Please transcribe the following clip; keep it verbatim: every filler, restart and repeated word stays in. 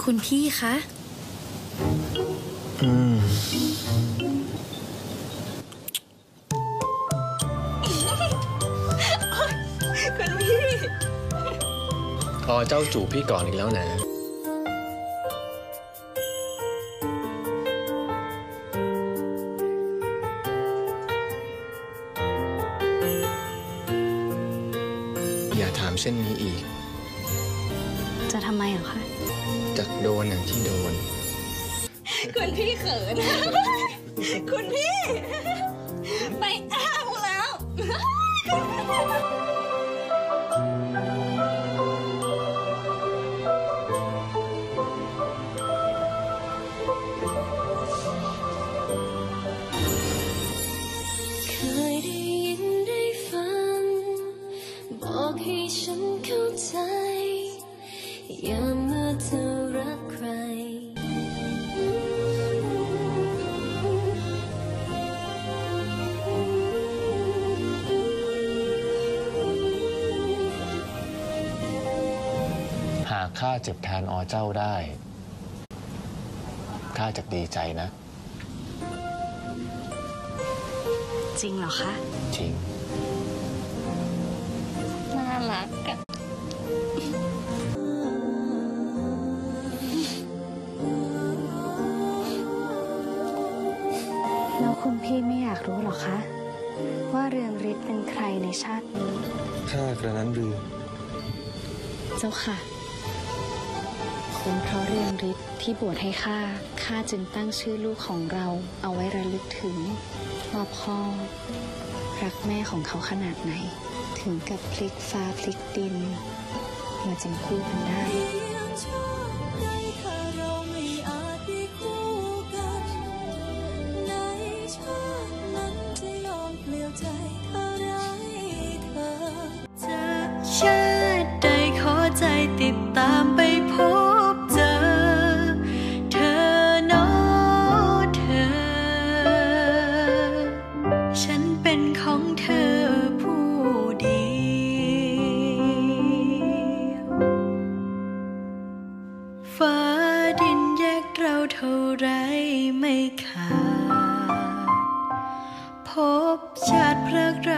คุณพี่คะอืมคุณพี่อ๋อเจ้าจูบพี่ก่อนอีกแล้วนะอย่าถามเช่นนี้อีกจะทำไมเหรอคะจะโดนอย่างที่โดนคุณพี่เขินคุณพี่ไปอ้าวแล้วเคยได้ยินได้ฟังบอกให้ฉันเข้าใจอย่าเมื่อเธอรักใครหากข้าเจ็บแทนอเจ้าได้ข้าจะดีใจนะจริงเหรอคะจริงน่ารักอะแล้วคุณพี่ไม่อยากรู้หรอคะว่าเรืองฤทธิ์เป็นใครในชาตินี้ข้ากระนั้นหรือเจ้าค่ะเป็นเพราะเรืองฤทธิ์ที่บวชให้ข้าข้าจึงตั้งชื่อลูกของเราเอาไว้ระลึกถึงว่าพ่อรักแม่ของเขาขนาดไหนถึงกับพลิกฟ้าพลิกดินมาจังคู่กันได้ชาติใดขอใจติดตามไปพบเจอเธอเนาะเธอฉันเป็นของเธอผู้เดียวฟ้าดินแยกเราเท่าไรไม่ขาดพบชาติพรัก